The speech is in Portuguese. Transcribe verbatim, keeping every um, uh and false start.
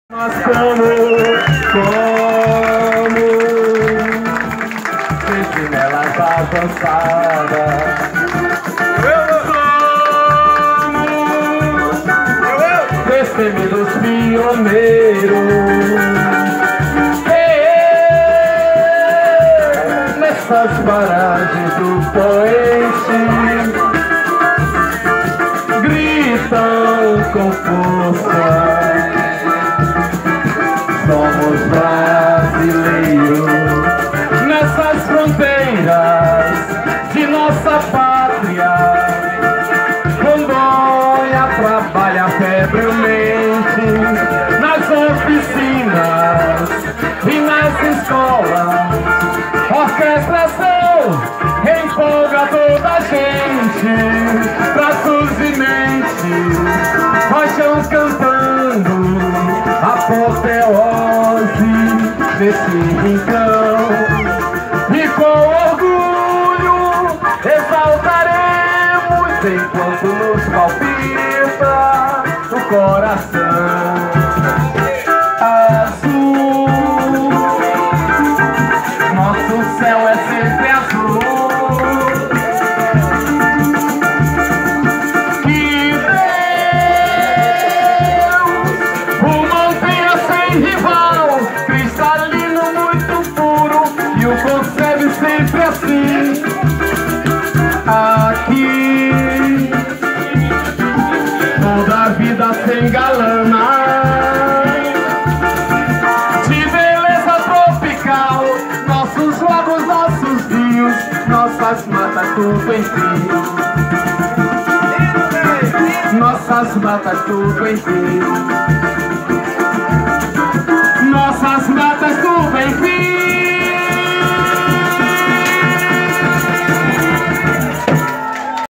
Nós como, como sentinelas avançadas. Somos destemidos pioneiros. Nessas paragens do poente gritam com força. Somos brasileiros nessas fronteiras de nossa pátria. Rondônia trabalha febrilmente nas oficinas e nas escolas. Orquestração empolga toda a gente, braços e mentes, paixão cantando apoteose desse rincão. E com orgulho exaltaremos enquanto nos palpita o coração azul. Nosso céu é sempre azul. Que Deus o mantenha sem rival, cristalino muito puro, e o concebe sempre assim. Aqui toda a vida se engalana de beleza tropical. Nossos lagos, nossos rios, nossas matas, tudo em fio. Nossas matas, tudo em fio. Nossas matas, tudo